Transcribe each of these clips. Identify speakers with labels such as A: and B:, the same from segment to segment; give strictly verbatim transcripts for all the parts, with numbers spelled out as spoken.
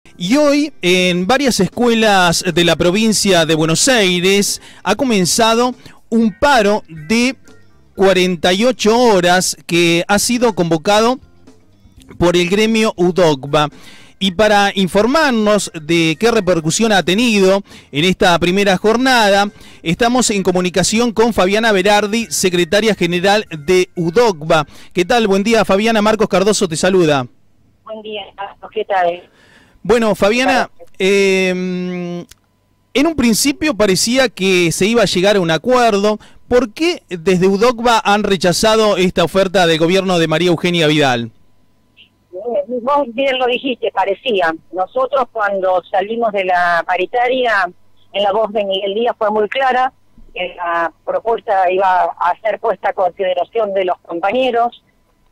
A: Y hoy, en varias escuelas de la provincia de Buenos Aires, ha comenzado un paro de cuarenta y ocho horas que ha sido convocado por el gremio UDOCBA. Y para informarnos de qué repercusión ha tenido en esta primera jornada, estamos en comunicación con Fabiana Berardi, secretaria general de UDOCBA. ¿Qué tal? Buen día, Fabiana. Marcos Cardoso te saluda.
B: Buen día, ¿qué tal?
A: Bueno, Fabiana, eh, en un principio parecía que se iba a llegar a un acuerdo. ¿Por qué desde UDOCBA han rechazado esta oferta del gobierno de María Eugenia Vidal?
B: Vos bien lo dijiste, parecía. Nosotros cuando salimos de la paritaria, en la voz de Miguel Díaz fue muy clara, que la propuesta iba a ser puesta a consideración de los compañeros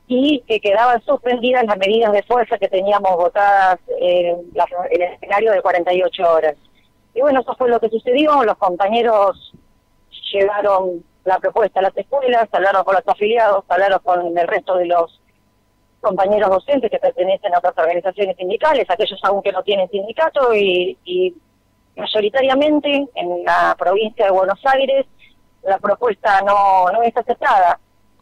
B: y que quedaban suspendidas las medidas de fuerza que teníamos votadas en, la, en el escenario de cuarenta y ocho horas. Y bueno, eso fue lo que sucedió. Los compañeros llevaron la propuesta a las escuelas, hablaron con los afiliados, hablaron con el resto de los compañeros docentes que pertenecen a otras organizaciones sindicales, aquellos aún que no tienen sindicato, y, y mayoritariamente en la provincia de Buenos Aires la propuesta no, no es aceptada.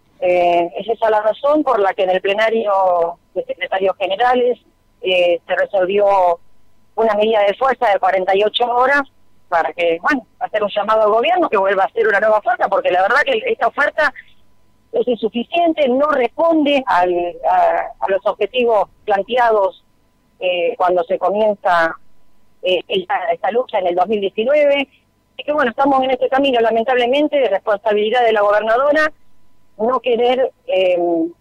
B: Eh, es esa la razón por la que en el plenario de secretarios generales eh, se resolvió una medida de fuerza de cuarenta y ocho horas para que, bueno, hacer un llamado al gobierno que vuelva a hacer una nueva oferta, porque la verdad que esta oferta es insuficiente, no responde al, a, a los objetivos planteados eh, cuando se comienza eh, esta, esta lucha en el dos mil diecinueve. Y que bueno, estamos en este camino, lamentablemente, de responsabilidad de la gobernadora, no querer eh,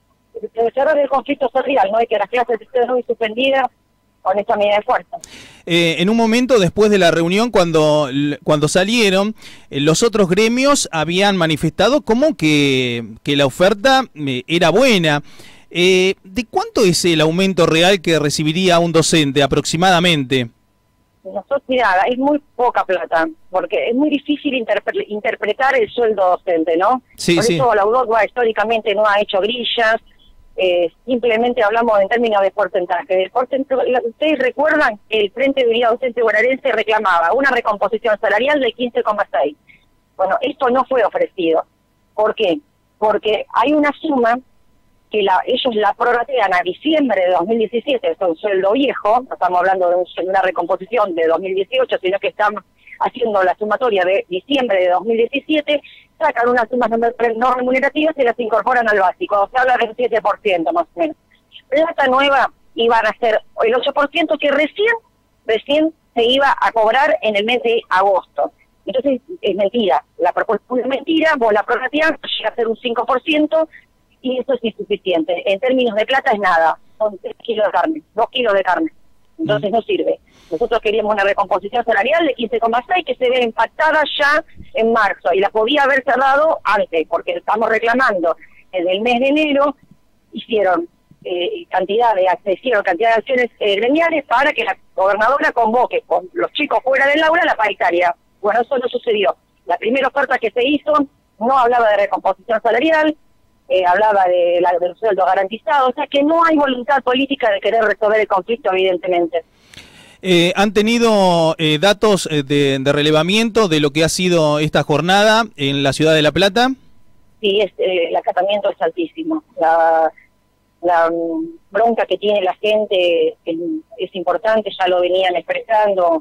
B: cerrar el conflicto social, no hay que las clases estén hoy suspendidas con esta medida de fuerza.
A: Eh, en un momento después de la reunión, cuando, cuando salieron, eh, los otros gremios habían manifestado como que, que la oferta eh, era buena. Eh, ¿De cuánto es el aumento real que recibiría un docente aproximadamente?
B: Nosotros, mira, es muy poca plata, porque es muy difícil interpre interpretar el sueldo docente, ¿no?
A: Sí,
B: Por
A: sí.
B: eso la UDOCBA históricamente no ha hecho grillas, eh, simplemente hablamos en términos de porcentaje. El porcentaje. Ustedes recuerdan que el Frente de Unidad Docente Bonaerense reclamaba una recomposición salarial de quince coma seis. Bueno, esto no fue ofrecido. ¿Por qué? Porque hay una suma que la, ellos la prorratean a diciembre de dos mil diecisiete, es un sueldo viejo, no estamos hablando de, un, de una recomposición de dos mil dieciocho, sino que están haciendo la sumatoria de diciembre de dos mil diecisiete, sacan unas sumas no, no remunerativas y las incorporan al básico, se habla del siete por ciento más o menos. Plata nueva iban a ser el ocho por ciento que recién, recién se iba a cobrar en el mes de agosto. Entonces es mentira, la propuesta es mentira, vos la prorrateás, llega a ser un cinco por ciento, y eso es insuficiente. En términos de plata es nada, son tres kilos de carne, dos kilos de carne, entonces no sirve. Nosotros queríamos una recomposición salarial de quince coma seis que se ve impactada ya en marzo, y la podía haber cerrado antes, porque estamos reclamando desde el mes de enero, hicieron eh, cantidad de hicieron cantidad de acciones eh, gremiales para que la gobernadora convoque con los chicos fuera del aula la paritaria. Bueno, eso no sucedió. La primera oferta que se hizo no hablaba de recomposición salarial, Eh, hablaba de la, del sueldo garantizado, o sea que no hay voluntad política de querer resolver el conflicto, evidentemente.
A: Eh, ¿Han tenido eh, datos de, de relevamiento de lo que ha sido esta jornada en la ciudad de La Plata?
B: Sí, es, eh, el acatamiento es altísimo. La, la um, bronca que tiene la gente es, es importante, ya lo venían expresando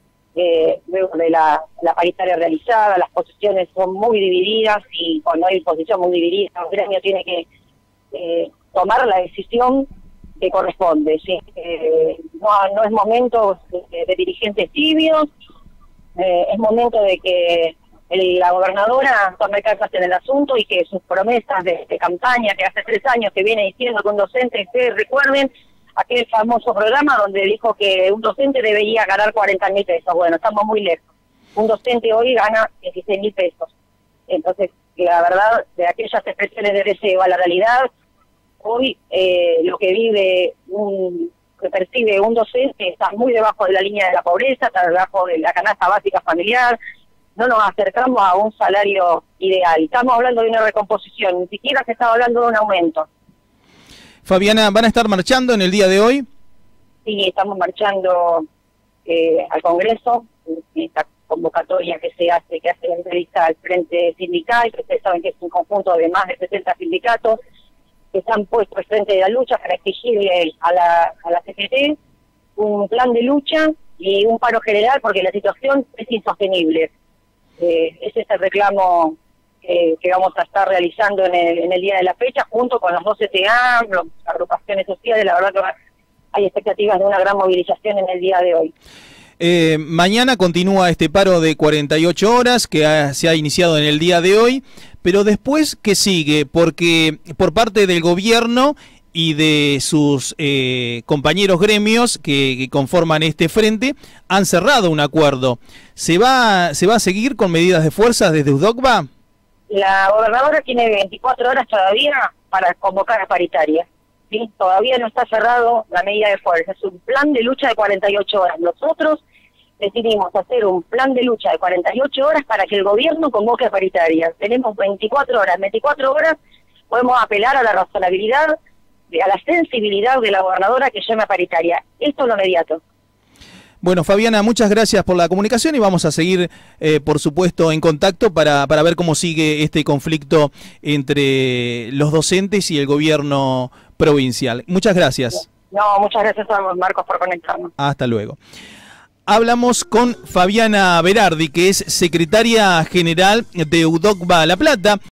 B: eh, luego de la, la paritaria realizada. Las posiciones son muy divididas y cuando hay posición muy dividida, el gremio tiene que eh, tomar la decisión que corresponde, ¿sí? Eh, no, no es momento de, de dirigentes tibios, eh, es momento de que el, la gobernadora tome cartas en el asunto y que sus promesas de, de campaña que hace tres años que viene diciendo que un docente, ustedes recuerden aquel famoso programa donde dijo que un docente debería ganar cuarenta mil pesos. Bueno, estamos muy lejos. Un docente hoy gana dieciséis mil pesos. Entonces, la verdad, de aquellas expresiones de deseo a la realidad, hoy eh, lo que vive, un, que percibe un docente está muy debajo de la línea de la pobreza, está debajo de la canasta básica familiar. No nos acercamos a un salario ideal. Estamos hablando de una recomposición, ni siquiera se está hablando de un aumento.
A: Fabiana, ¿van a estar marchando en el día de hoy?
B: Sí, estamos marchando eh, al Congreso, esta convocatoria que se hace, que hace la entrevista al Frente Sindical, que ustedes saben que es un conjunto de más de sesenta sindicatos que se han puesto al frente de la lucha para exigirle a la, a la C G T un plan de lucha y un paro general, porque la situación es insostenible. Eh, ese es el reclamo eh, que vamos a estar realizando en el, en el día de la fecha, junto con los dos C T A, las agrupaciones sociales. La verdad que hay expectativas de una gran movilización en el día de hoy.
A: Eh, mañana continúa este paro de cuarenta y ocho horas que ha, se ha iniciado en el día de hoy, pero después, ¿qué sigue? Porque por parte del gobierno y de sus eh, compañeros gremios que, que conforman este frente, han cerrado un acuerdo. ¿Se va, se va a seguir con medidas de fuerza desde UDOCBA?
B: La gobernadora tiene veinticuatro horas todavía para convocar a paritaria. ¿Sí? Todavía no está cerrado la medida de fuerza. Es un plan de lucha de cuarenta y ocho horas. Nosotros decidimos hacer un plan de lucha de cuarenta y ocho horas para que el gobierno convoque a paritaria. Tenemos veinticuatro horas. veinticuatro horas podemos apelar a la razonabilidad, a la sensibilidad de la gobernadora que llame a paritaria. Esto es lo inmediato.
A: Bueno, Fabiana, muchas gracias por la comunicación y vamos a seguir, eh, por supuesto, en contacto para, para ver cómo sigue este conflicto entre los docentes y el gobierno provincial. Muchas gracias.
B: No, muchas gracias a Marcos por conectarnos.
A: Hasta luego. Hablamos con Fabiana Berardi, que es secretaria general de UDOCBA La Plata.